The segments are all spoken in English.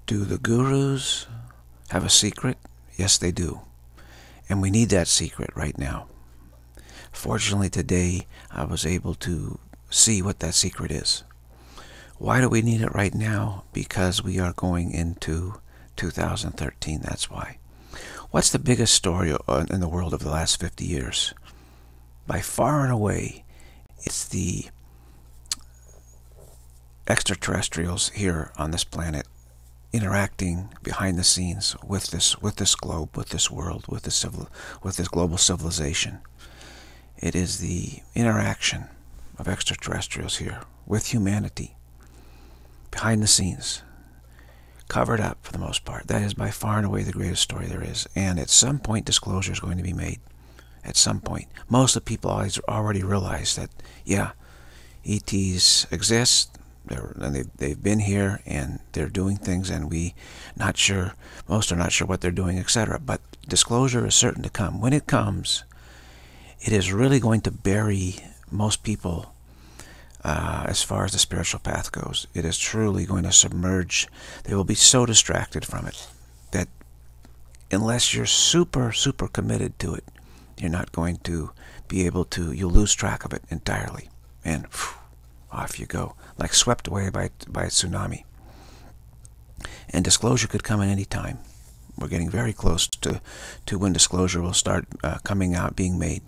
Do the gurus have a secret? Yes, they do. And we need that secret right now. Fortunately, today, I was able to see what that secret is. Why do we need it right now? Because we are going into 2013, that's why. What's the biggest story in the world of the last 50 years? By far and away, it's the extraterrestrials here on this planet interacting behind the scenes with this globe, with this world, with this global civilization. It is the interaction of extraterrestrials here with humanity, behind the scenes, covered up for the most part. That is by far and away the greatest story there is. And at some point, disclosure is going to be made. At some point. Most of the people already realize that, yeah, ETs exist, and they've been here, and they're doing things, and most are not sure what they're doing, etc. But disclosure is certain to come. When it comes, it is really going to bury most people as far as the spiritual path goes. It is truly going to submerge. They will be so distracted from it that unless you're super, super committed to it, you're not going to be able to, you'll lose track of it entirely. And off you go, like swept away by a tsunami. And disclosure could come at any time. We're getting very close to when disclosure will start coming out, being made.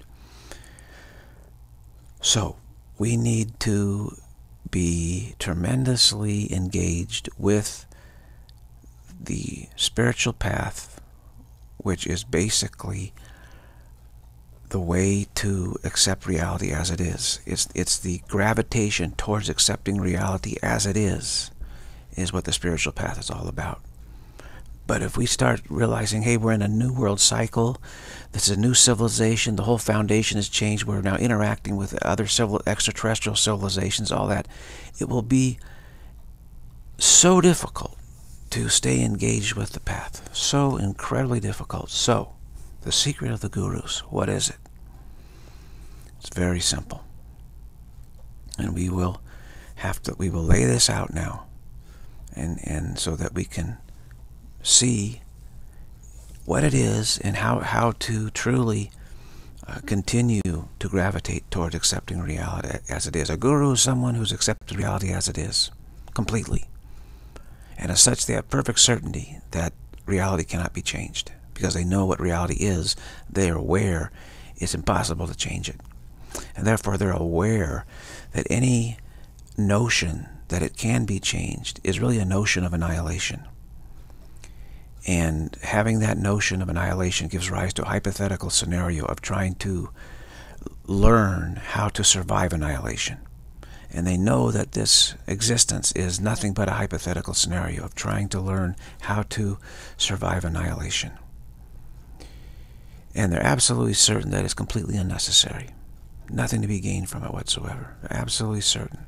So, we need to be tremendously engaged with the spiritual path, which is basically the way to accept reality as it is. It's the gravitation towards accepting reality as it is what the spiritual path is all about. But if we start realizing, hey, we're in a new world cycle, this is a new civilization, the whole foundation has changed, we're now interacting with other extraterrestrial civilizations, all that, it will be so difficult to stay engaged with the path. So incredibly difficult. So, the secret of the gurus, what is it? It's very simple. And we will lay this out now, and so that we can see what it is and how to truly continue to gravitate towards accepting reality as it is. A guru is someone who's accepted reality as it is, completely. And as such, they have perfect certainty that reality cannot be changed. Because they know what reality is, they are aware it's impossible to change it. And therefore, they're aware that any notion that it can be changed is really a notion of annihilation. And having that notion of annihilation gives rise to a hypothetical scenario of trying to learn how to survive annihilation. And they know that this existence is nothing but a hypothetical scenario of trying to learn how to survive annihilation. And they're absolutely certain that it's completely unnecessary. Nothing to be gained from it whatsoever. They're absolutely certain.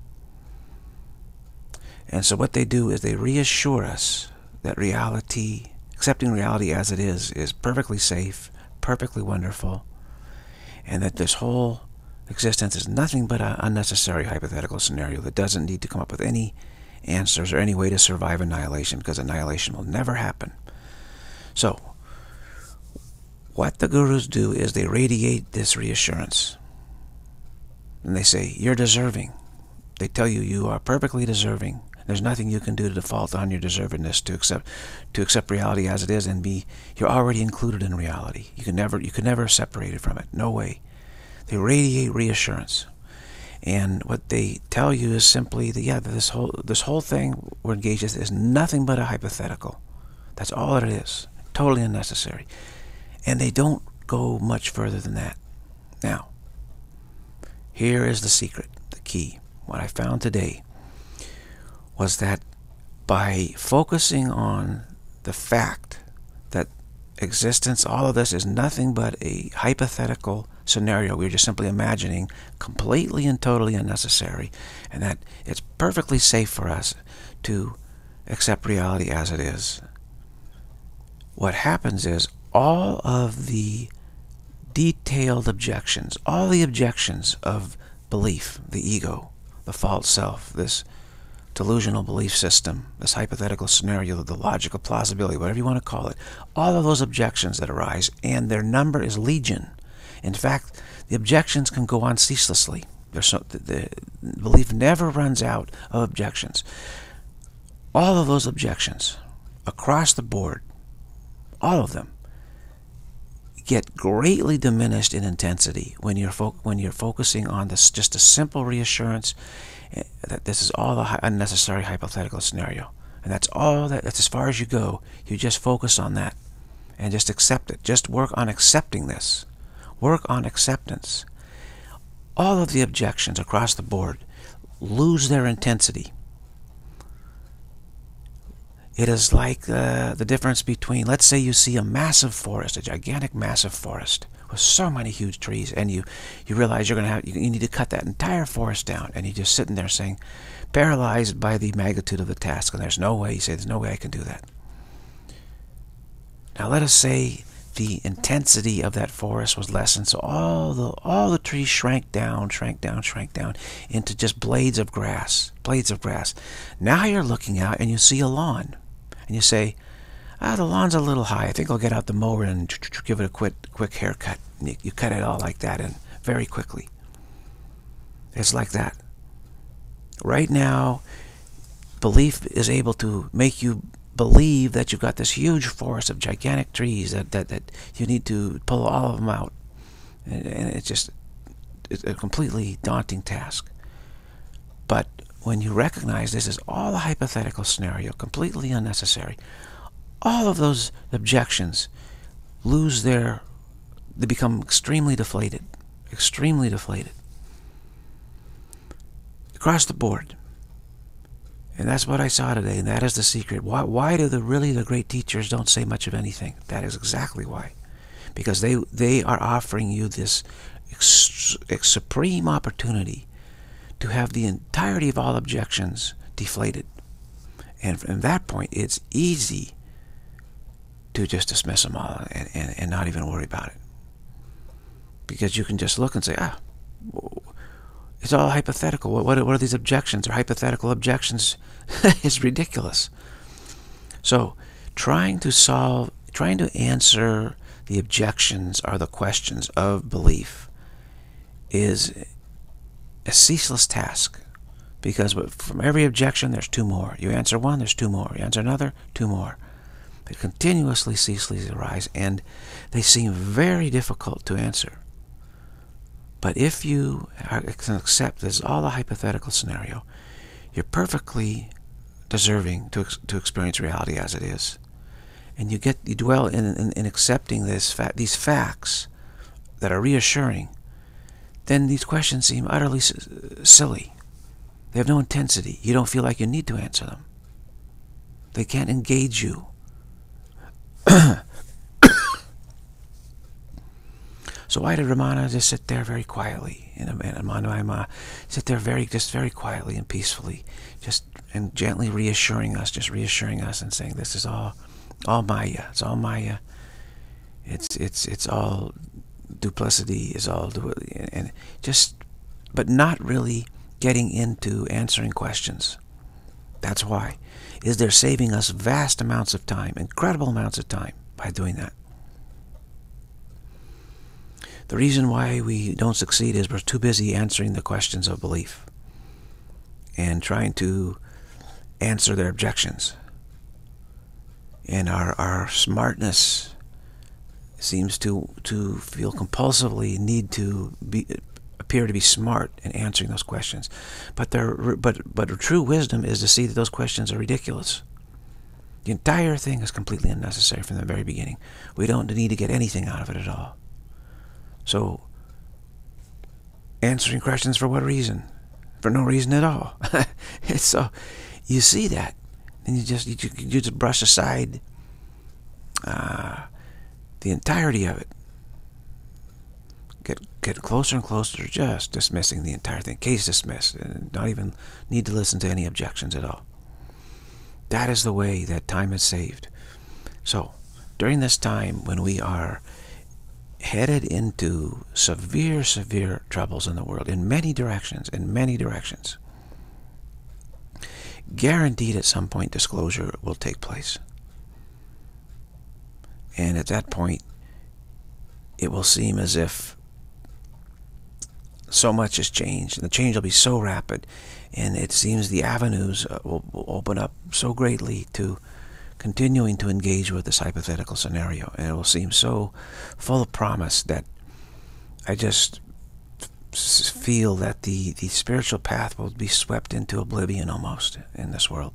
And so what they do is they reassure us that reality, accepting reality as it is perfectly safe, perfectly wonderful, and that this whole existence is nothing but an unnecessary hypothetical scenario that doesn't need to come up with any answers or any way to survive annihilation, because annihilation will never happen. So, what the gurus do is they radiate this reassurance. And they say, you're deserving. They tell you, you are perfectly deserving. There's nothing you can do to default on your deservedness to accept reality as it is and you're already included in reality. You can never separate it from it. No way. They radiate reassurance. And what they tell you is simply that, yeah, this whole thing we're engaged in is nothing but a hypothetical. That's all that it is. Totally unnecessary. And they don't go much further than that. Now, here is the secret, the key. What I found today was that by focusing on the fact that existence, all of this is nothing but a hypothetical scenario we're just simply imagining, completely and totally unnecessary, and that it's perfectly safe for us to accept reality as it is. What happens is all of the detailed objections, all the objections of belief, the ego, the false self, this delusional belief system, this hypothetical scenario, the logical plausibility, whatever you want to call it, all of those objections that arise, and their number is legion. In fact, the objections can go on ceaselessly. The belief never runs out of objections. All of those objections, across the board, all of them, get greatly diminished in intensity when you're focusing on this, just a simple reassurance that this is all the unnecessary hypothetical scenario, and that's as far as you go. You just focus on that and just accept it. Just work on accepting this. Work on acceptance. All of the objections across the board lose their intensity. It is like the difference between, let's say you see a massive forest, a gigantic massive forest with so many huge trees, and you realize you need to cut that entire forest down, and you're just sitting there saying, paralyzed by the magnitude of the task, and there's no way, you say, there's no way I can do that. Now let us say the intensity of that forest was lessened, so all the trees shrank down into just blades of grass. Now you're looking out and you see a lawn, and you say, the lawn's a little high. I think I'll get out the mower and give it a quick haircut. And you cut it all like that, and very quickly. It's like that. Right now, belief is able to make you believe that you've got this huge forest of gigantic trees that you need to pull all of them out. And it's a completely daunting task. But when you recognize this is all a hypothetical scenario, completely unnecessary, all of those objections they become extremely deflated. Across the board. And that's what I saw today, and that is the secret. Why do the great teachers don't say much of anything? That is exactly why. Because they are offering you this supreme opportunity to have the entirety of all objections deflated. And from that point, it's easy to just dismiss them all and not even worry about it. Because you can just look and say, it's all hypothetical. What are these objections? Or hypothetical objections is ridiculous. So trying to answer the objections or the questions of belief is a ceaseless task. Because from every objection, there's two more. You answer one, there's two more. You answer another, two more. They continuously, ceaselessly arise, and they seem very difficult to answer. But if you can accept this is all a hypothetical scenario, you're perfectly deserving to experience reality as it is. And you dwell in accepting these facts that are reassuring, then these questions seem utterly silly. They have no intensity. You don't feel like you need to answer them. They can't engage you. So why did Ramana just sit there very quietly, and Manavai sit there very quietly and peacefully, and gently reassuring us, and saying, this is all Maya. It's all Maya. It's all duplicity. But not really getting into answering questions. That's why. They're saving us vast amounts of time, incredible amounts of time, by doing that. The reason why we don't succeed is we're too busy answering the questions of belief and trying to answer their objections. And our smartness seems to feel compulsively need to appear to be smart in answering those questions. But true wisdom is to see that those questions are ridiculous. The entire thing is completely unnecessary from the very beginning. We don't need to get anything out of it at all. So, answering questions for what reason? For no reason at all. So, you see that, and you just brush aside the entirety of it. Get closer and closer to just dismissing the entire thing. Case dismissed, and not even need to listen to any objections at all. That is the way that time is saved. So, during this time when we are headed into severe troubles in the world, in many directions, guaranteed at some point disclosure will take place. And at that point, it will seem as if so much has changed, and the change will be so rapid, and it seems the avenues will open up so greatly to continuing to engage with this hypothetical scenario, and it will seem so full of promise that I just feel that the spiritual path will be swept into oblivion almost in this world.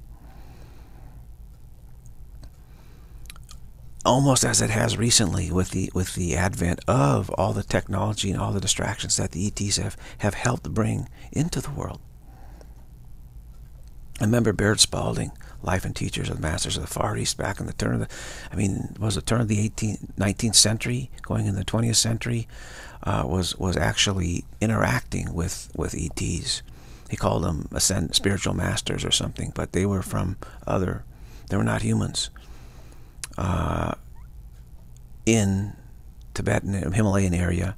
Almost as it has recently with the advent of all the technology and all the distractions that the ETs have helped bring into the world. I remember Baird Spalding, Life and Teachers of the Masters of the Far East, back in the turn of the, turn of the 19th century, going in the 20th century, was actually interacting with ETs. He called them spiritual masters or something, but they were from they were not humans. In Tibet and the Himalayan area,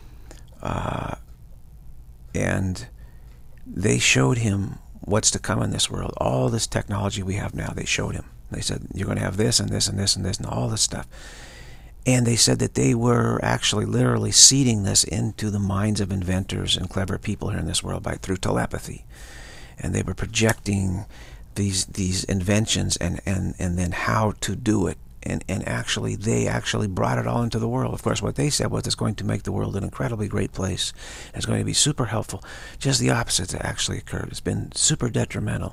and they showed him what's to come in this world. All this technology we have now, they showed him. They said, you're going to have this and this and this and this and all this stuff. And they said that they were actually literally seeding this into the minds of inventors and clever people here in this world through telepathy. And they were projecting these inventions and then how to do it. And actually, they actually brought it all into the world. Of course, what they said was it's going to make the world an incredibly great place. It's going to be super helpful. Just the opposite that actually occurred. It's been super detrimental,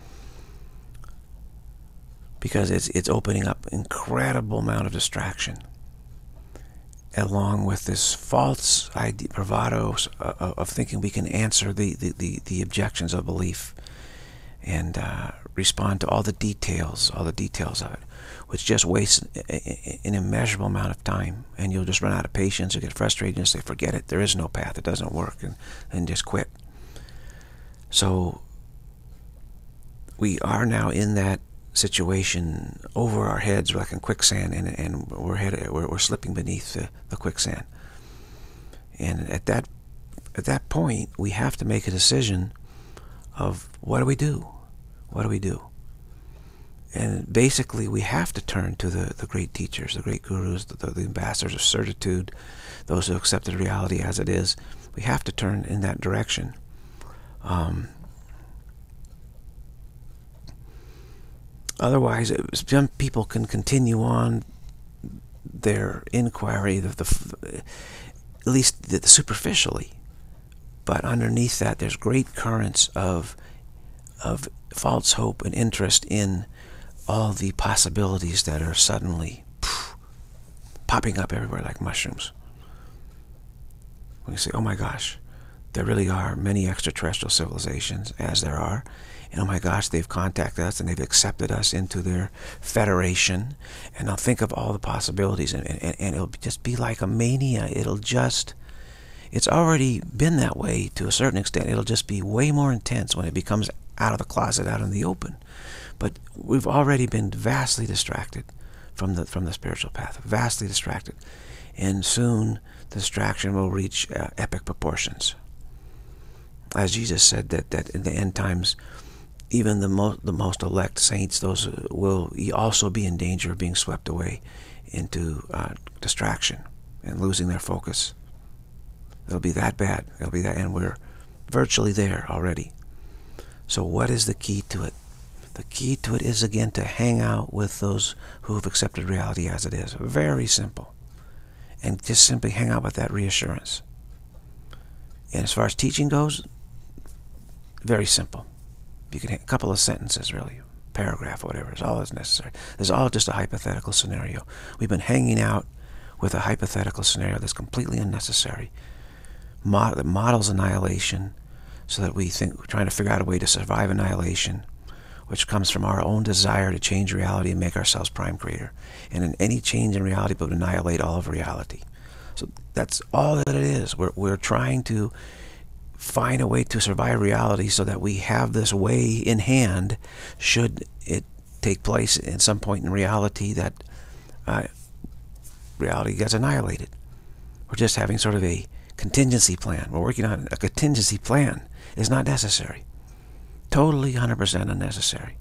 because it's opening up an incredible amount of distraction, along with this false bravado of thinking we can answer the objections of belief and respond to all the details of it, which just wastes an immeasurable amount of time, and you'll just run out of patience. You'll get frustrated and say, forget it, there is no path, it doesn't work, and just quit. So we are now in that situation over our heads like in quicksand, and we're slipping beneath the quicksand. And at that point, we have to make a decision of what do we do? What do we do? And basically, we have to turn to the great teachers, the great gurus, the ambassadors of certitude, those who accepted reality as it is. We have to turn in that direction. Otherwise, some people can continue on their inquiry, at least superficially. But underneath that, there's great currents of false hope and interest in all the possibilities that are suddenly popping up everywhere like mushrooms. When you say, oh my gosh, there really are many extraterrestrial civilizations, as there are, and oh my gosh, they've contacted us and they've accepted us into their federation, and I'll think of all the possibilities, and it'll just be like a mania. It's already been that way to a certain extent. It'll just be way more intense when it becomes out of the closet, out in the open. But we've already been vastly distracted from the spiritual path, vastly distracted, and soon the distraction will reach epic proportions. As Jesus said that in the end times, even the most elect saints, those will also be in danger of being swept away into distraction and losing their focus. It'll be that bad. It'll be that, and we're virtually there already. So what is the key to it? The key to it is, again, to hang out with those who have accepted reality as it is. Very simple. And just simply hang out with that reassurance. And as far as teaching goes, very simple. You can a couple of sentences, really, paragraph or whatever, is all that's necessary. It's all just a hypothetical scenario. We've been hanging out with a hypothetical scenario that's completely unnecessary. That models annihilation, so that we're trying to figure out a way to survive annihilation, which comes from our own desire to change reality and make ourselves prime creator. And in any change in reality would annihilate all of reality. So that's all that it is. We're trying to find a way to survive reality so that we have this way in hand should it take place at some point in reality that reality gets annihilated. We're just having sort of a contingency plan. We're working on a contingency plan. It's not necessary. Totally 100% unnecessary.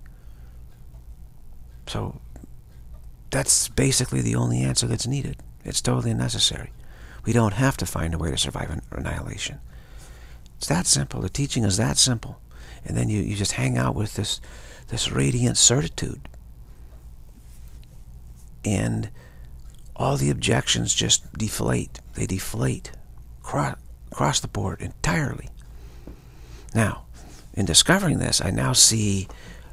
So that's basically the only answer that's needed. It's totally unnecessary. We don't have to find a way to survive annihilation. It's that simple. The teaching is that simple. And then you just hang out with this radiant certitude. And all the objections just deflate. They deflate across the board entirely. Now, in discovering this, I now see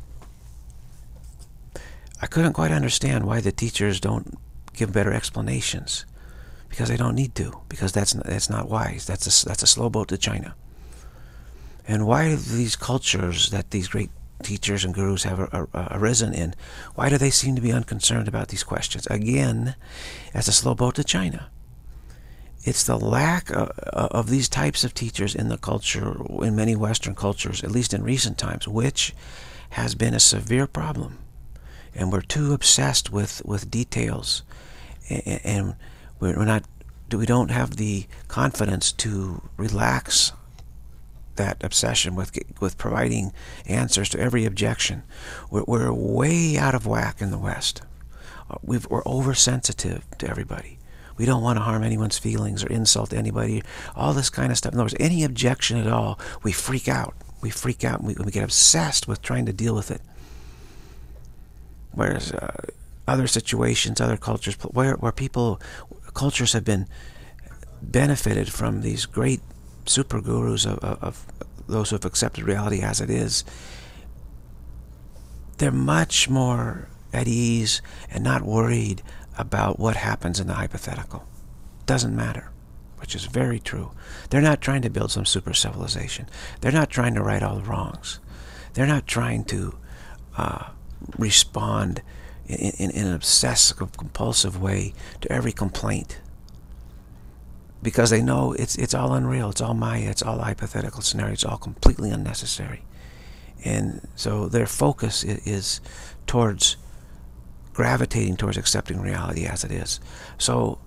I couldn't quite understand why the teachers don't give better explanations, because they don't need to, because that's not wise. That's a slow boat to China. And why these cultures that these great teachers and gurus have arisen in, why do they seem to be unconcerned about these questions? Again, as a slow boat to China. It's the lack of these types of teachers in the culture, in many Western cultures, at least in recent times, which has been a severe problem. And we're too obsessed with details, and we don't have the confidence to relax that obsession with providing answers to every objection. We're way out of whack in the West. We're oversensitive to everybody. We don't want to harm anyone's feelings or insult anybody, all this kind of stuff. In other words, any objection at all, we freak out. We freak out, and we get obsessed with trying to deal with it. Whereas other situations, other cultures, where cultures have been benefited from these great super gurus of those who have accepted reality as it is, they're much more at ease and not worried about what happens in the hypothetical. Doesn't matter, which is very true. They're not trying to build some super civilization. They're not trying to right all the wrongs. They're not trying to respond in an obsessive, compulsive way to every complaint, because they know it's all unreal, it's all Maya, it's all hypothetical scenario, it's all completely unnecessary. And so their focus is towards gravitating towards accepting reality as it is. So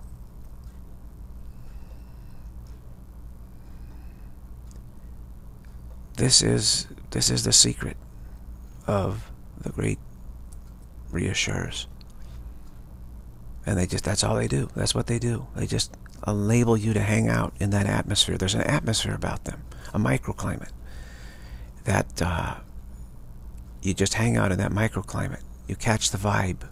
this is the secret of the great reassurers. And that's all they do. That's what they do. They just enable you to hang out in that atmosphere. There's an atmosphere about them, a microclimate, that you just hang out in that microclimate. You catch the vibe.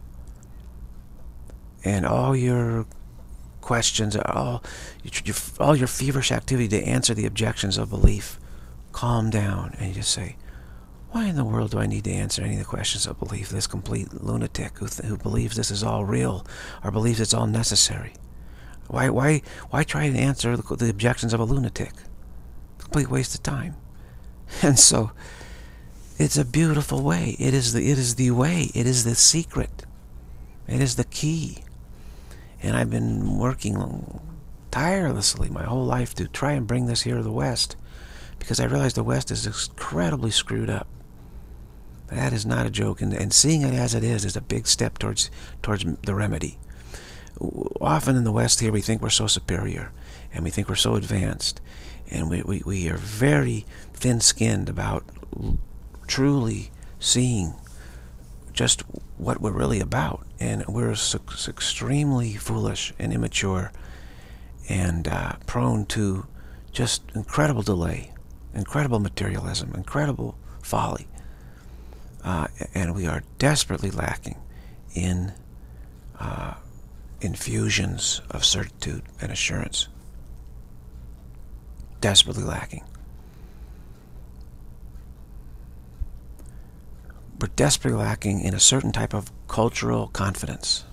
And all your questions, all your feverish activity to answer the objections of belief, calm down, and you just say, why in the world do I need to answer any of the questions of belief? This complete lunatic who believes this is all real, or believes it's all necessary. Why try to answer the objections of a lunatic? Complete waste of time. And so, it's a beautiful way. It is the way. It is the secret. It is the key. And I've been working tirelessly my whole life to try and bring this here to the West, because I realize the West is incredibly screwed up. That is not a joke, and seeing it as it is a big step towards the remedy. Often in the West here, we think we're so superior, and we think we're so advanced, and we are very thin-skinned about truly seeing just what we're really about. And we're extremely foolish and immature, and prone to just incredible delay, incredible materialism, incredible folly. And we are desperately lacking in infusions of certitude and assurance. Desperately lacking. We're desperately lacking in a certain type of cultural confidence.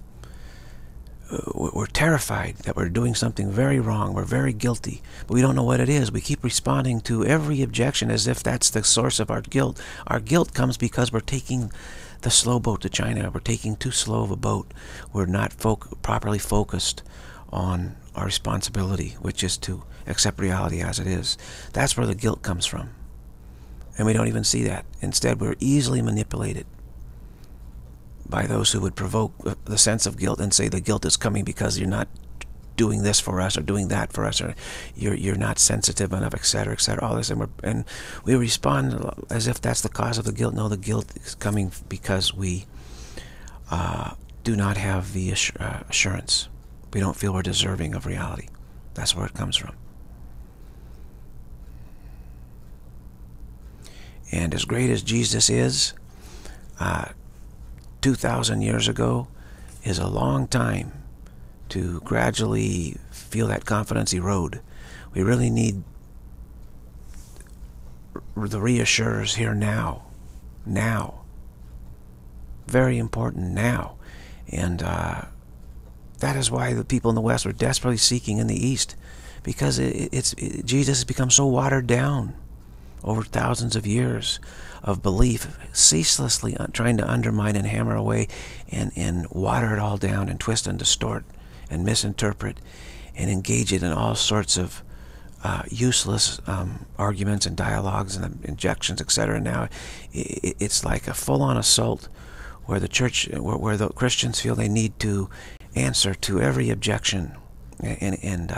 We're terrified that we're doing something very wrong. We're very guilty, but we don't know what it is. We keep responding to every objection as if that's the source of our guilt. Our guilt comes because we're taking the slow boat to China. We're taking too slow of a boat. We're not properly focused on our responsibility, which is to accept reality as it is. That's where the guilt comes from. And we don't even see that. Instead, we're easily manipulated by those who would provoke the sense of guilt and say the guilt is coming because you're not doing this for us or doing that for us, or you're not sensitive enough, etc., etc. All this, and we respond as if that's the cause of the guilt. No, the guilt is coming because we do not have the assurance. We don't feel we're deserving of reality. That's where it comes from. And as great as Jesus is, 2,000 years ago is a long time to gradually feel that confidence erode. We really need the reassurers here now. Now. Very important now. And that is why the people in the West were desperately seeking in the East, because Jesus has become so watered down over thousands of years of belief, ceaselessly trying to undermine and hammer away and water it all down and twist and distort and misinterpret and engage it in all sorts of useless arguments and dialogues and injections, etc. Now it's like a full-on assault where the church, where the Christians feel they need to answer to every objection, and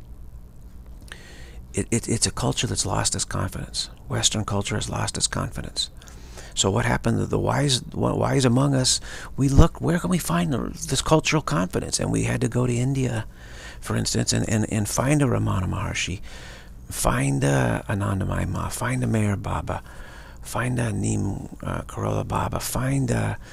it's a culture that's lost its confidence. Western culture has lost its confidence. So what happened to the wise among us? We looked, where can we find this cultural confidence? And we had to go to India, for instance, and find a Ramana Maharshi, find a Anandamayi Ma, find a Meher Baba, find a Neem Karoli Baba, find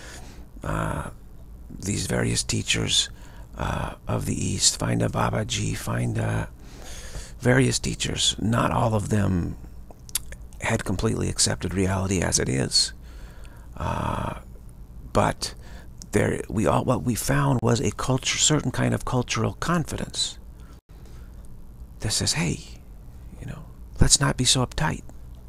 these various teachers of the East, find a Babaji, find various teachers. Not all of them had completely accepted reality as it is, but what we found was a certain kind of cultural confidence that says, hey, let's not be so uptight.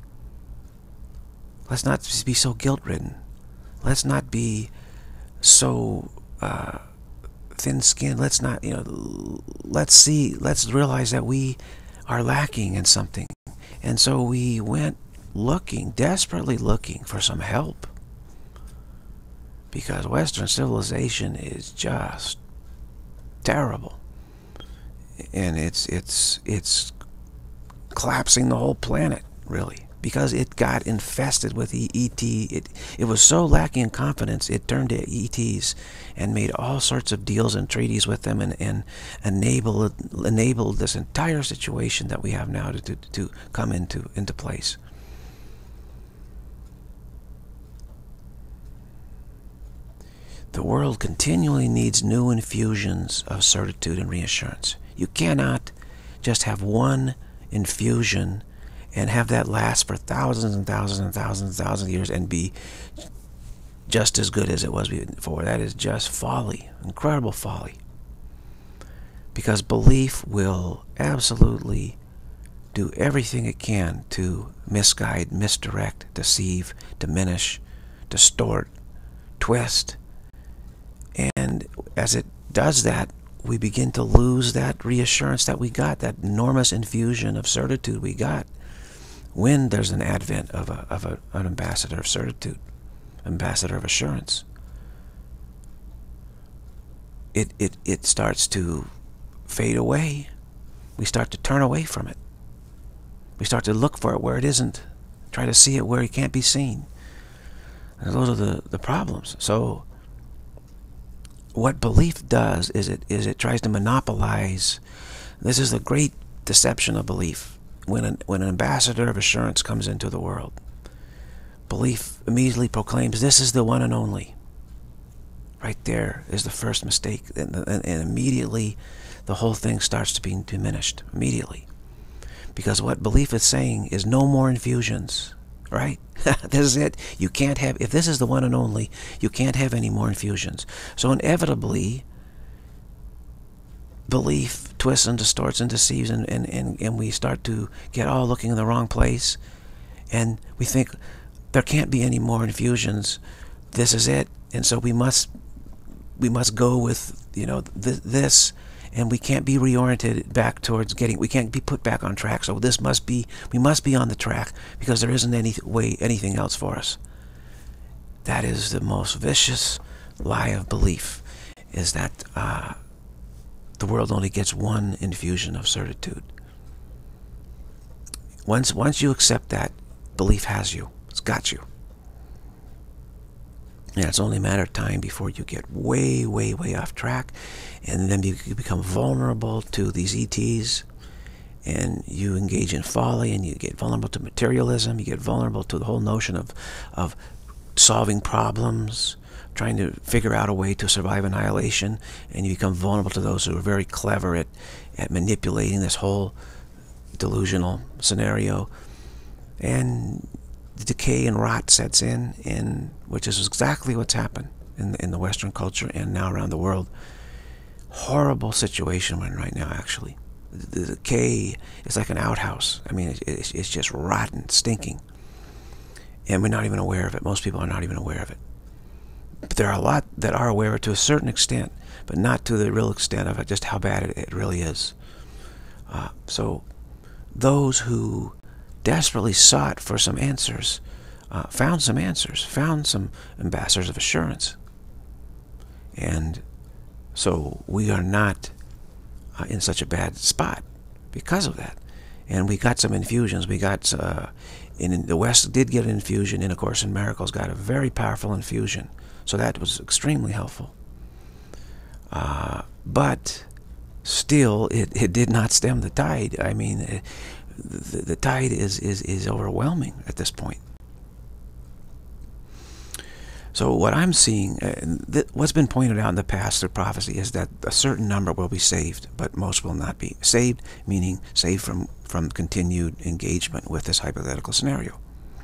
Let's not be so guilt-ridden. Let's not be so thin-skinned. Let's not, let's realize that we are lacking in something. And so we went desperately looking for some help, because Western civilization is just terrible, and it's collapsing the whole planet, really, because it got infested with ET. It was so lacking in confidence, it turned to ETs and made all sorts of deals and treaties with them, and enabled this entire situation that we have now to come into place. The world continually needs new infusions of certitude and reassurance. You cannot just have one infusion and have that last for thousands and thousands and thousands and thousands of years and be just as good as it was before. That is just folly, incredible folly. Because belief will absolutely do everything it can to misguide, misdirect, deceive, diminish, distort, twist. And as it does that, we begin to lose that reassurance that we got, that enormous infusion of certitude we got when there's an advent of an ambassador of certitude, ambassador of assurance. It starts to fade away. We start to turn away from it. We start to look for it where it isn't, try to see it where it can't be seen. And those are the problems. So what belief does is it tries to monopolize. This is the great deception of belief. When an ambassador of assurance comes into the world, belief immediately proclaims, this is the one and only. Right there is the first mistake, and immediately the whole thing starts to be diminished, immediately. Because what belief is saying is no more infusions, right? This is it. You can't have, if this is the one and only, you can't have any more infusions. So inevitably, belief twists and distorts and deceives, and we start to get all looking in the wrong place, and we think there can't be any more infusions. This is it, and so we must go with this, and we can't be reoriented back towards we can't be put back on track. So we must be on the track, because there isn't anything else for us. That is the most vicious lie of belief, is that the world only gets one infusion of certitude. Once you accept that, belief has you. It's got you. And it's only a matter of time before you get way, way, way off track, and then you become vulnerable to these ETs, and you engage in folly, and you get vulnerable to materialism. You get vulnerable to the whole notion of solving problems, trying to figure out a way to survive annihilation, and you become vulnerable to those who are very clever at manipulating this whole delusional scenario, and the decay and rot sets in which is exactly what's happened in the Western culture and now around the world. Horrible situation we're in right now, actually. The decay is like an outhouse. I mean, it's just rotten, stinking, and we're not even aware of it. Most people are not even aware of it. But there are a lot that are aware of it to a certain extent, but not to the real extent of it, just how bad it really is. So those who desperately sought for some answers found some answers, found some ambassadors of assurance. And so we are not in such a bad spot because of that. And we got some infusions. We got, in the West did get an infusion, and of course in Miracles got a very powerful infusion. So that was extremely helpful. But still, it did not stem the tide. I mean, the tide is overwhelming at this point. So what I'm seeing, what's been pointed out in the past through prophecy, is that a certain number will be saved, but most will not be. Saved, meaning saved from continued engagement with this hypothetical scenario.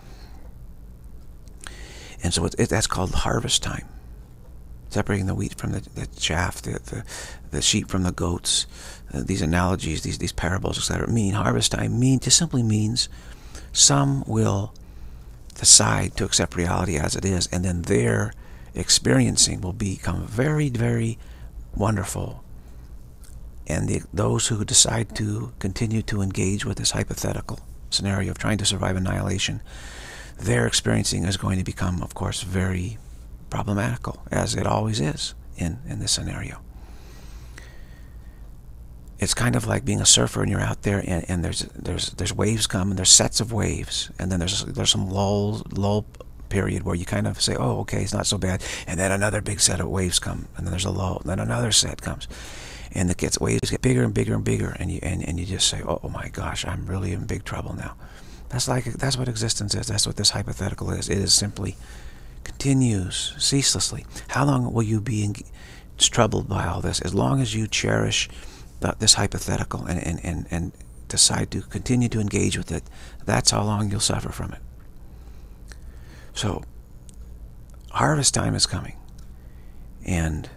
And so that's called harvest time. Separating the wheat from the chaff, the sheep from the goats. These analogies, these parables, etc. mean harvest time. Just simply means some will decide to accept reality as it is, and then their experiencing will become very, very wonderful. And those who decide to continue to engage with this hypothetical scenario of trying to survive annihilation, their experiencing is going to become, of course, very problematical, as it always is in this scenario. It's kind of like being a surfer, and you're out there, and there's waves come, and there's sets of waves, and then there's some lull period where you kind of say, oh, okay, it's not so bad, and then another big set of waves come, and then there's a lull, and then another set comes, and waves get bigger and bigger and bigger, and you just say, oh my gosh, I'm really in big trouble now. That's what existence is. That's what this hypothetical is. It is simply continues ceaselessly. How long will you be troubled by all this? As long as you cherish this hypothetical and decide to continue to engage with it, that's how long you'll suffer from it. So harvest time is coming, and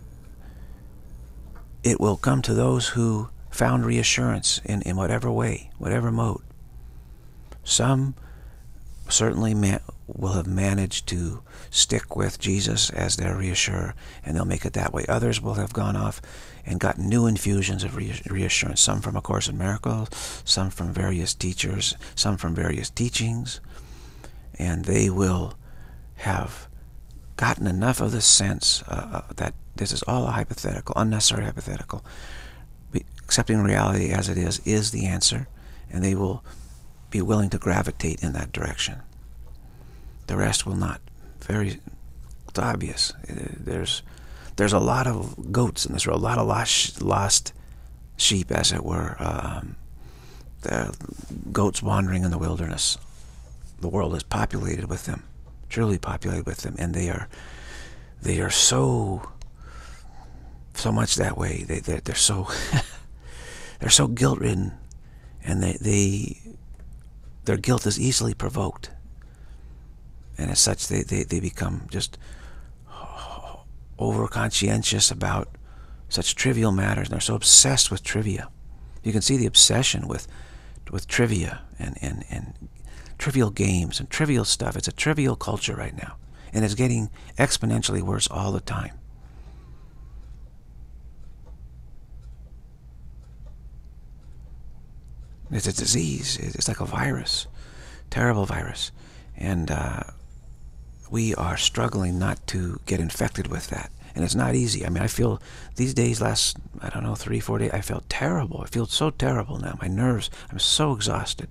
it will come to those who found reassurance in whatever way, whatever mode. Some certainly will have managed to stick with Jesus as their reassurer, and they'll make it that way. Others will have gone off and gotten new infusions of reassurance, some from A Course in Miracles, some from various teachers, some from various teachings, and they will have gotten enough of the sense that this is all a hypothetical, unnecessary hypothetical. Accepting reality as it is the answer, and they will be willing to gravitate in that direction. The rest will not. It's obvious. There's a lot of goats in this world, a lot of lost sheep, as it were. The goats wandering in the wilderness. The world is populated with them, truly populated with them, and they are so much that way. They're so they're so guilt-ridden, and their guilt is easily provoked. And as such, they become just over-conscientious about such trivial matters. And they're so obsessed with trivia. You can see the obsession with trivia and trivial games and trivial stuff. It's a trivial culture right now. And it's getting exponentially worse all the time. It's a disease. It's like a virus. Terrible virus. And we are struggling not to get infected with that. And it's not easy. I mean, I feel these days, last, I don't know, 3, 4 days, I felt terrible. I feel so terrible now. My nerves, I'm so exhausted.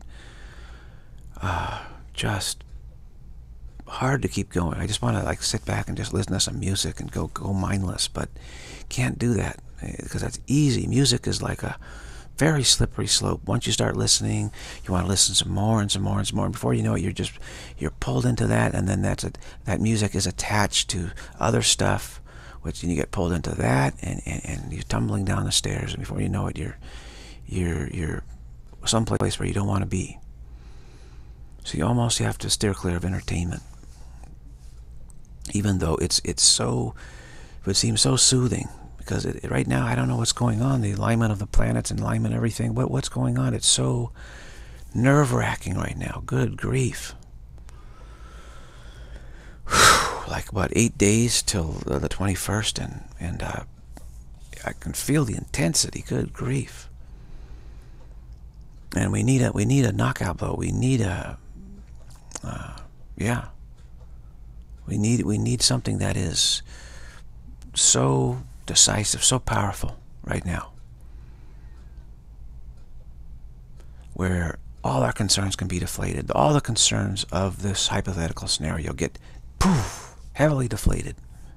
Just hard to keep going. I just want to like sit back and just listen to some music and go mindless, but can't do that because that's easy. Music is like a very slippery slope. Once you start listening, you want to listen some more and some more and some more. And before you know it, you're pulled into that, and then that music is attached to other stuff, which you get pulled into that, and you're tumbling down the stairs, and before you know it, you're someplace where you don't want to be. So you almost have to steer clear of entertainment, even though it would seem so soothing. Because right now, I don't know what's going on. The alignment of the planets and alignment, everything. What's going on? It's so nerve-wracking right now. Good grief. Like about 8 days till the 21st, and I can feel the intensity. Good grief. And we need a knockout blow. We need a yeah. We need something that is so decisive, so powerful right now, where all our concerns can be deflated. All the concerns of this hypothetical scenario get poof, heavily deflated,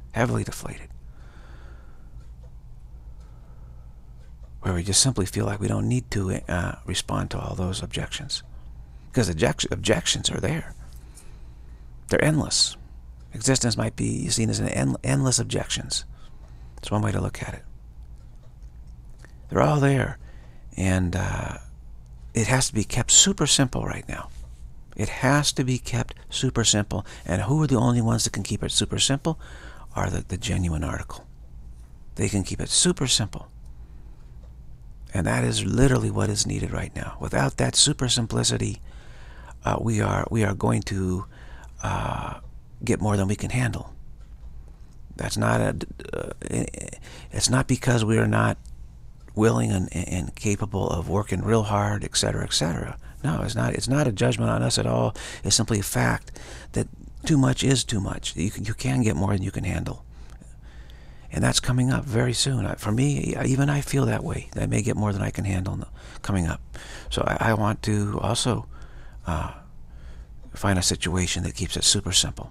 where we just simply feel like we don't need to respond to all those objections, because objections are there. They're endless. Existence might be seen as an endless objections. It's one way to look at it. They're all there, and it has to be kept super simple right now. It has to be kept super simple. And who are the only ones that can keep it super simple? Are the genuine article. They can keep it super simple. And that is literally what is needed right now. Without that super simplicity, we are going to get more than we can handle. That's not it's not because we are not willing and capable of working real hard, etc., etc. No, it's not. It's not a judgment on us at all. It's simply a fact that too much is too much. You can get more than you can handle, and that's coming up very soon. For me, even I feel that way. I may get more than I can handle coming up. So I want to also find a situation that keeps it super simple.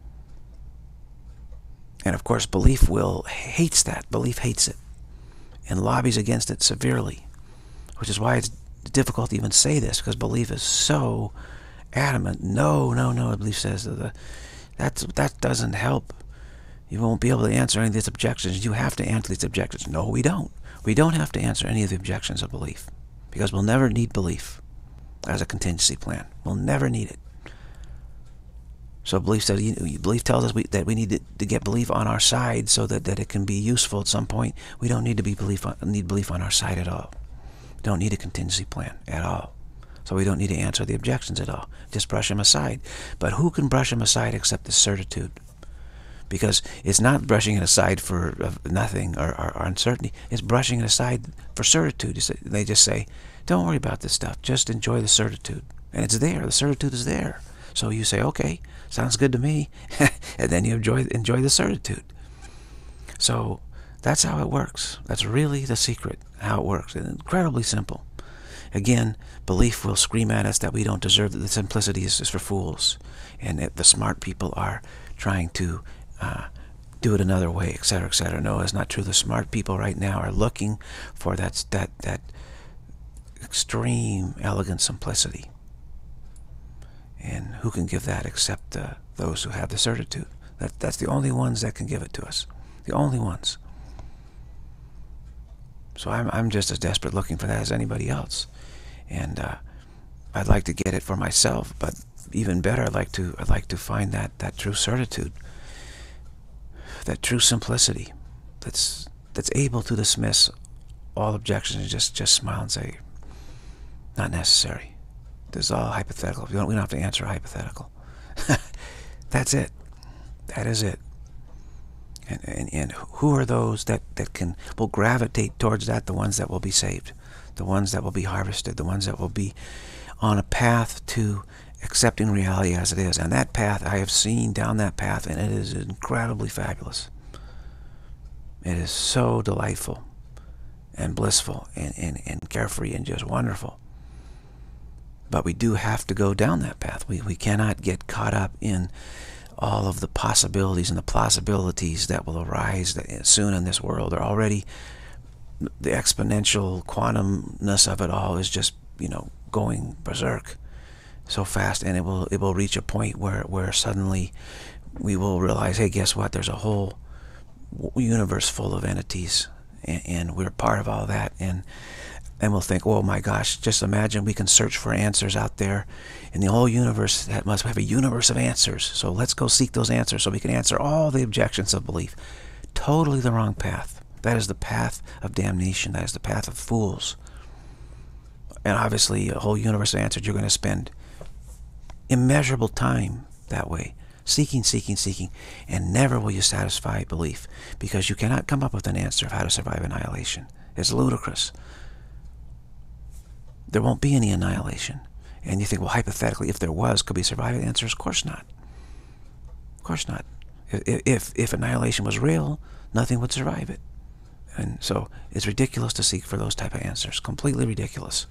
And of course, belief hates that. Belief hates it and lobbies against it severely, which is why it's difficult to even say this, because belief is so adamant. No, belief says that doesn't help. You won't be able to answer any of these objections. You have to answer these objections. No, we don't. We don't have to answer any of the objections of belief, because we'll never need belief as a contingency plan. We'll never need it. So belief tells us that we need to get belief on our side so that it can be useful at some point. We don't need to need belief on our side at all. We don't need a contingency plan at all. So we don't need to answer the objections at all. Just brush them aside. But who can brush them aside except the certitude? Because it's not brushing it aside for nothing or uncertainty. It's brushing it aside for certitude. They just say, don't worry about this stuff. Just enjoy the certitude. And it's there. The certitude is there. So you say, okay, sounds good to me. And then you enjoy the certitude. So that's how it works. That's really the secret, how it works. It's incredibly simple. Again, belief will scream at us that we don't deserve, that the simplicity is for fools, and that the smart people are trying to do it another way, etc., etc. No, it's not true. The smart people right now are looking for that extreme, elegant simplicity. And who can give that except those who have the certitude? That's the only ones that can give it to us. The only ones. So I'm just as desperate looking for that as anybody else. And I'd like to get it for myself, but even better, I'd like to find that true certitude, that true simplicity, that's able to dismiss all objections and just smile and say, not necessary. This is all hypothetical. We don't have to answer a hypothetical. That's it. That is it. And who are those that will gravitate towards that? The ones that will be saved, the ones that will be harvested, the ones that will be on a path to accepting reality as it is. And that path, I have seen down that path, and it is incredibly fabulous. It is so delightful and blissful and carefree and just wonderful. But we do have to go down that path. We cannot get caught up in all of the possibilities and the plausibilities that will arise soon in this world. Or already the exponential quantumness of it all is just, going berserk so fast, and it will reach a point where suddenly we will realize, hey, guess what? There's a whole universe full of entities, and we're part of all that, and we'll think, oh my gosh, just imagine we can search for answers out there in the whole universe. That must have a universe of answers, so let's go seek those answers so we can answer all the objections of belief. Totally the wrong path. That is the path of damnation. That is the path of fools. And obviously a whole universe of answers, you're going to spend immeasurable time that way, seeking, and never will you satisfy belief, because you cannot come up with an answer of how to survive annihilation. It's ludicrous. There won't be any annihilation. And you think, well, hypothetically, if there was, could we survive? The answer is, of course not. Of course not. If annihilation was real, nothing would survive it. And so it's ridiculous to seek for those type of answers. Completely ridiculous.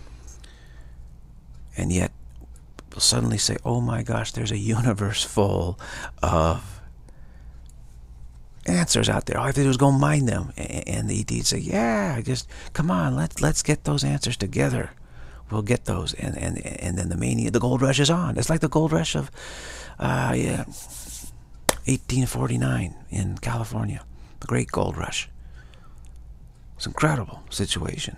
And yet, we'll suddenly say, oh my gosh, there's a universe full of answers out there. All I have to do is go mine them. And the ETs say, yeah, just come on, let's get those answers together. We'll get those. And then the gold rush is on. It's like the gold rush of 1849 in California. The great gold rush. It's an incredible situation.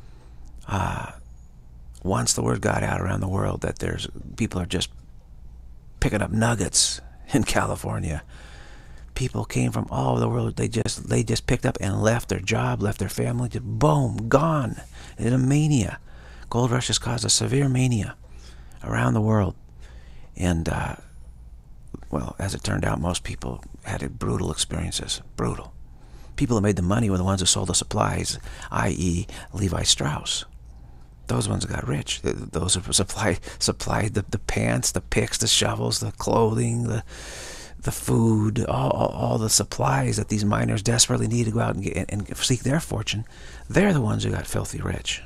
Once the word got out around the world that people are just picking up nuggets in California, people came from all over the world. They just picked up and left their job, left their family, just boom, gone. In a mania. Gold rush has caused a severe mania around the world. And, well, as it turned out, most people had brutal experiences. Brutal. People that made the money were the ones who sold the supplies, i.e. Levi Strauss. Those ones got rich. Those who supplied the pants, the picks, the shovels, the clothing, the food, all the supplies that these miners desperately need to go out and seek their fortune. They're the ones who got filthy rich.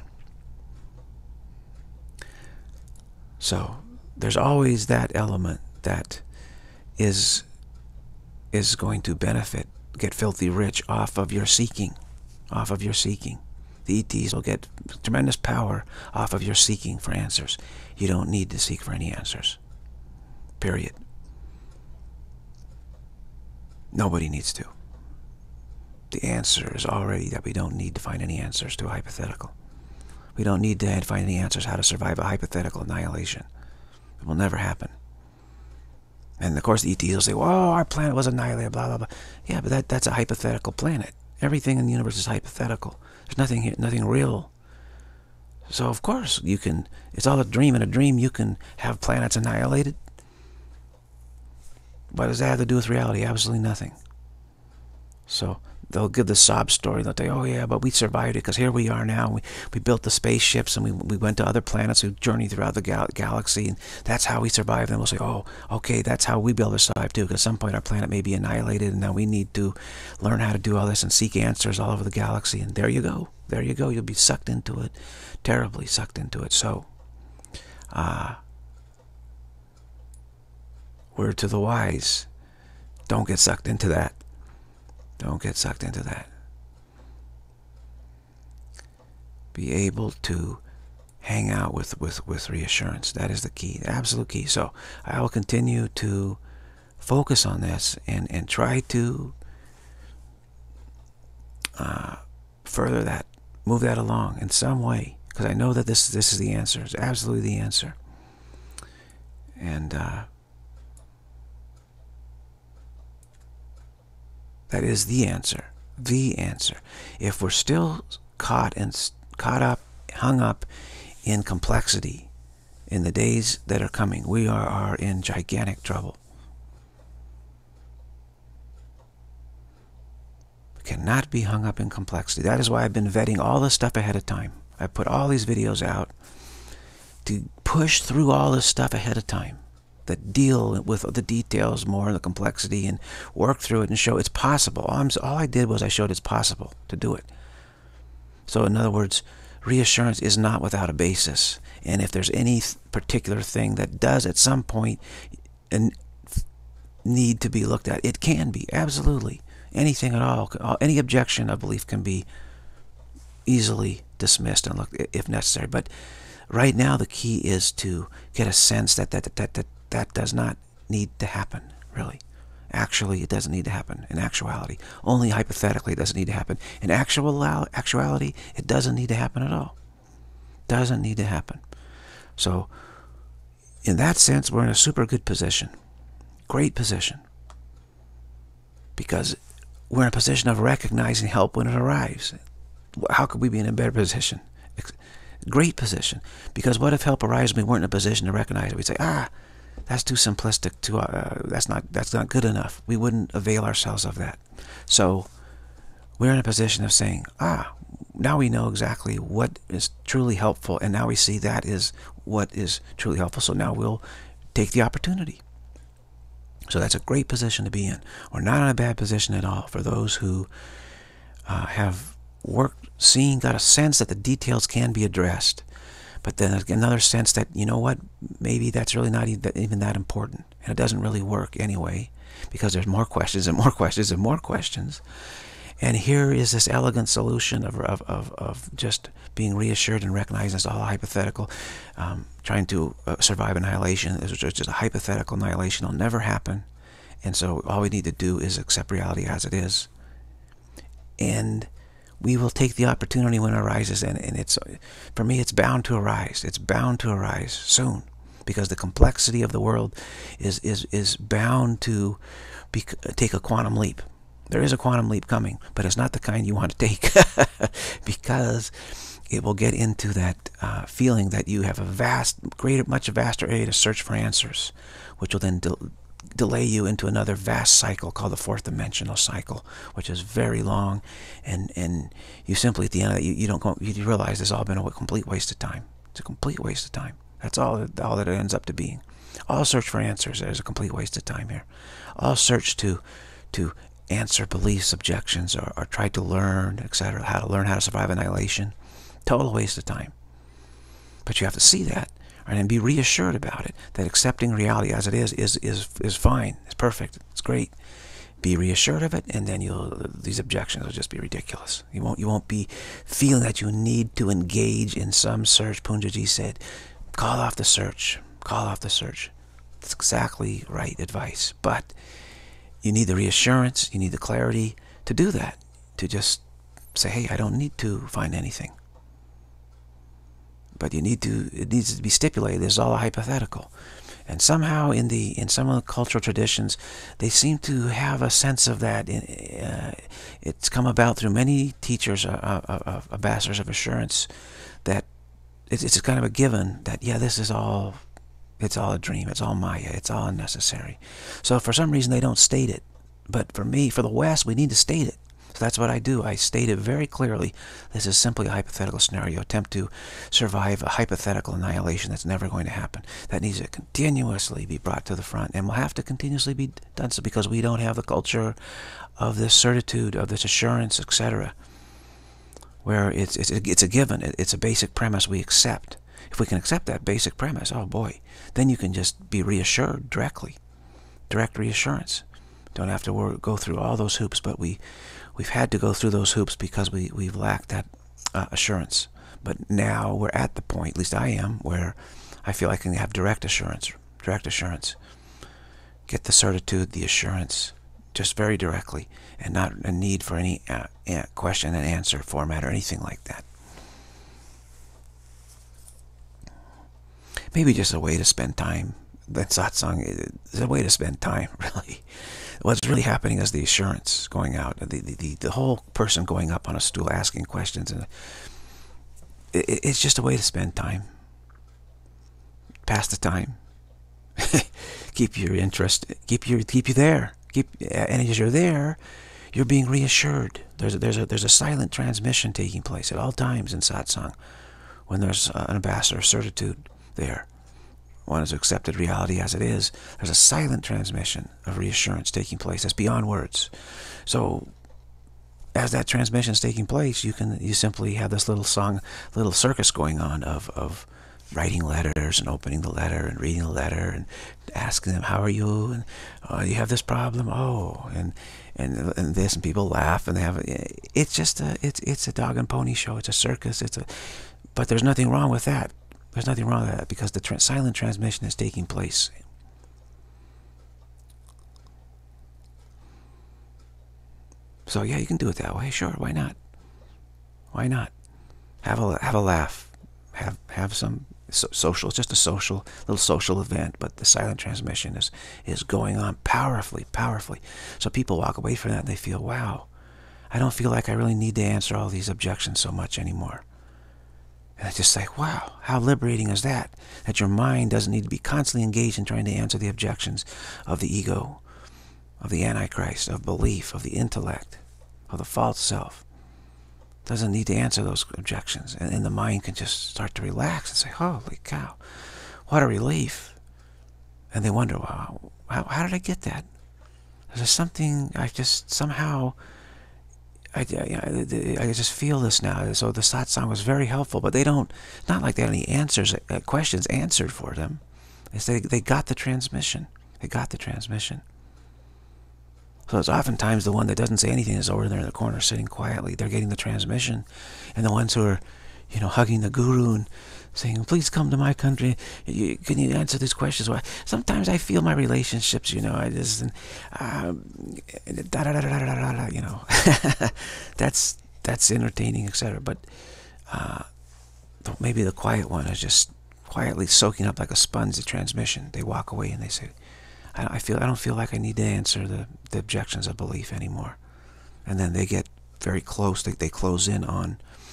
So there's always that element that is going to get filthy rich off of your seeking. The ETs will get tremendous power off of your seeking for answers. You don't need to seek for any answers. Period. Nobody needs to. The answer is already that we don't need to find any answers to a hypothetical. We don't need to find any answers how to survive a hypothetical annihilation. It will never happen. And of course the ETs will say, well, our planet was annihilated, blah, blah, blah. Yeah, but that's a hypothetical planet. Everything in the universe is hypothetical. There's nothing here, nothing real. So of course you can, it's all a dream. In a dream you can have planets annihilated. What does that have to do with reality? Absolutely nothing. So they'll give the sob story. They'll say, oh yeah, but we survived it because here we are now. We built the spaceships and we went to other planets. We journeyed throughout the galaxy, and that's how we survived. And we'll say, oh, okay, that's how we be able to survive too, because at some point our planet may be annihilated, and now we need to learn how to do all this and seek answers all over the galaxy. And there you go. There you go. You'll be sucked into it, terribly sucked into it. So, word to the wise, don't get sucked into that. Don't get sucked into that. Be able to hang out with reassurance. That is the key, the absolute key. So I will continue to focus on this and try to further that, move that along in some way, because I know that this is the answer. It's absolutely the answer. And that is the answer. The answer. If we're still caught up, hung up in complexity in the days that are coming, we are in gigantic trouble. We cannot be hung up in complexity. That is why I've been vetting all this stuff ahead of time. I put all these videos out to push through all this stuff ahead of time. that deal with the details more, the complexity, and work through it and show it's possible. All I did was I showed it's possible to do it. So in other words, reassurance is not without a basis. And if there's any particular thing that does at some point need to be looked at, it can be, absolutely. Anything at all, any objection of belief can be easily dismissed and looked if necessary. But right now the key is to get a sense that that does not need to happen, really. Actually, it doesn't need to happen in actuality. Only hypothetically it doesn't need to happen. In actuality, it doesn't need to happen at all. Doesn't need to happen. So, in that sense, we're in a super good position. Great position. Because we're in a position of recognizing help when it arrives. How could we be in a better position? Great position. Because what if help arrives and we weren't in a position to recognize it? We'd say, that's too simplistic. That's not good enough. We wouldn't avail ourselves of that. So we're in a position of saying, now we know exactly what is truly helpful, and now we see that is what is truly helpful. So now we'll take the opportunity. So that's a great position to be in. We're not in a bad position at all for those who have got a sense that the details can be addressed. But then another sense that, you know what, maybe that's really not even that important. And it doesn't really work anyway, because there's more questions and more questions and more questions. And here is this elegant solution of just being reassured and recognizing it's all hypothetical, trying to survive annihilation. It's just a hypothetical annihilation. It'll never happen. And so all we need to do is accept reality as it is. And we will take the opportunity when it arises, and it's, for me, it's bound to arise. It's bound to arise soon, because the complexity of the world is bound to take a quantum leap. There is a quantum leap coming, but it's not the kind you want to take, because it will get into that feeling that you have a much vaster area to search for answers, which will then delay you into another vast cycle called the fourth dimensional cycle, which is very long, and you simply at the end of it, you realize this has all been a complete waste of time. It's a complete waste of time. That's all that it ends up to being. All search for answers is a complete waste of time here. All search to answer beliefs, objections, or try to learn, etc., how to learn how to survive annihilation, total waste of time. But you have to see that, and be reassured about it, that accepting reality as it is fine, it's perfect, it's great. Be reassured of it, and then these objections will just be ridiculous. You won't be feeling that you need to engage in some search. Punjaji said, call off the search. Call off the search. That's exactly right advice. But you need the reassurance, you need the clarity to do that. To just say, hey, I don't need to find anything. But it needs to be stipulated. This is all a hypothetical. And somehow in some of the cultural traditions, they seem to have a sense of that. It's come about through many teachers, ambassadors of assurance, that it's kind of a given that, yeah, it's all a dream, it's all Maya, it's all unnecessary. So for some reason they don't state it. But for me, for the West, we need to state it. So that's what I do. I state it very clearly. This is simply a hypothetical scenario. Attempt to survive a hypothetical annihilation that's never going to happen. That needs to continuously be brought to the front, and will have to continuously be done so, because we don't have the culture of this certitude, of this assurance, etc., where it's a given. It's a basic premise we accept. If we can accept that basic premise, oh boy, then you can just be reassured directly. Direct reassurance. Don't have to go through all those hoops, but we've had to go through those hoops because we've lacked that assurance. But now we're at the point, at least I am, where I feel I can have direct assurance. Direct assurance. Get the certitude, the assurance, just very directly, and not a need for any question and answer format or anything like that. Maybe just a way to spend time. That satsang is a way to spend time, really. What's really happening is the assurance going out, the whole person going up on a stool asking questions, and it's just a way to spend time. Pass the time. Keep your interest. Keep you there. And as you're there, you're being reassured. There's a silent transmission taking place at all times in satsang when there's an ambassador of certitude there, one is accepted reality as it is, there's a silent transmission of reassurance taking place that's beyond words. So as that transmission is taking place, you simply have this little circus going on of writing letters and opening the letter and reading the letter and asking them, how are you, and you have this problem, and this, and people laugh, and it's just it's a dog and pony show. It's a circus. But there's nothing wrong with that. There's nothing wrong with that, because the silent transmission is taking place. So yeah, you can do it that way. Sure, why not? Why not? Have a laugh. Have some social. It's just a little social event, but the silent transmission is going on powerfully. So people walk away from that and they feel, wow, I don't feel like I really need to answer all these objections so much anymore. And it's just like, wow, how liberating is that? That your mind doesn't need to be constantly engaged in trying to answer the objections of the ego, of the Antichrist, of belief, of the intellect, of the false self. Doesn't need to answer those objections. And the mind can just start to relax and say, holy cow, what a relief. And they wonder, wow, how did I get that? There's something, I just somehow, I just feel this now. So the satsang was very helpful, but they don't, not like they had any answers, questions answered for them. They got the transmission. They got the transmission. So it's oftentimes the one that doesn't say anything is over there in the corner sitting quietly. They're getting the transmission. And the ones who are, hugging the guru and saying, please come to my country. Can you answer these questions? Well, sometimes I feel my relationships, I just, that's entertaining, etc. But maybe the quiet one is just quietly soaking up like a sponge the transmission. They walk away and they say, I don't feel like I need to answer the objections of belief anymore. And then they get very close. They close in on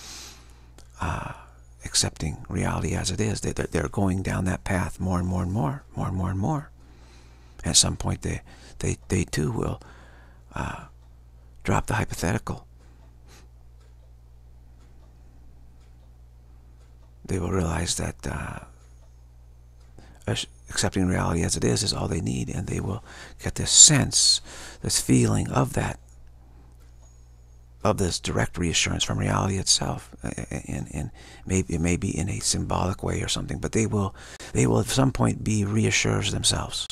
accepting reality as it is. They're going down that path more and more and more. At some point, they too will drop the hypothetical. They will realize that accepting reality as it is all they need, and they will get this sense, this feeling of this direct reassurance from reality itself, and maybe it may be in a symbolic way or something, but they will at some point be reassurers themselves.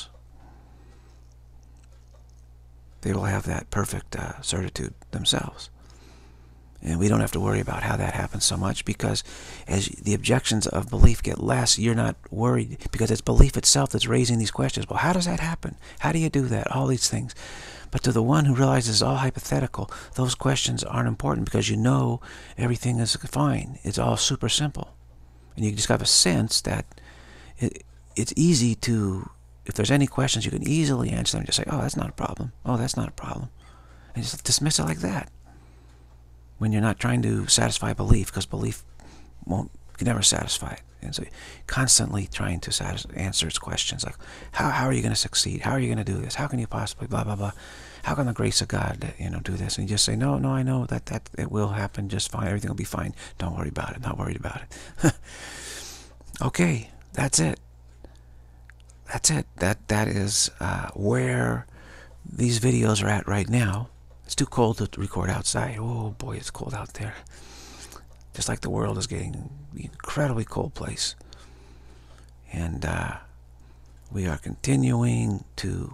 They will have that perfect certitude themselves. And we don't have to worry about how that happens so much, because as the objections of belief get less, you're not worried, because it's belief itself that's raising these questions. Well, how does that happen? How do you do that? All these things. But to the one who realizes it's all hypothetical, those questions aren't important, because everything is fine. It's all super simple. And you just have a sense that it's easy to, if there's any questions, you can easily answer them and just say, oh, that's not a problem. Oh, that's not a problem. And just dismiss it like that. When you're not trying to satisfy belief, because belief can never satisfy it. And so constantly trying to answer its questions, like, how are you going to succeed? How are you going to do this? How can you possibly blah, blah, blah? How can the grace of God, do this? And you just say, no, I know that it will happen just fine. Everything will be fine. Don't worry about it. Not worried about it. Okay, that's it. That's it. That is where these videos are at right now. It's too cold to record outside. Oh boy, it's cold out there. Just like the world is getting an incredibly cold place. And we are continuing to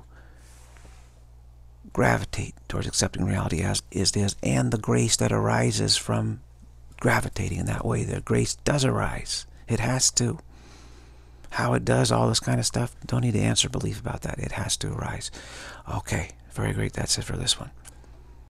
gravitate towards accepting reality as it is, and the grace that arises from gravitating in that way. The grace does arise. It has to. How it does, all this kind of stuff, don't need to answer belief about that. It has to arise. Okay, very great. That's it for this one.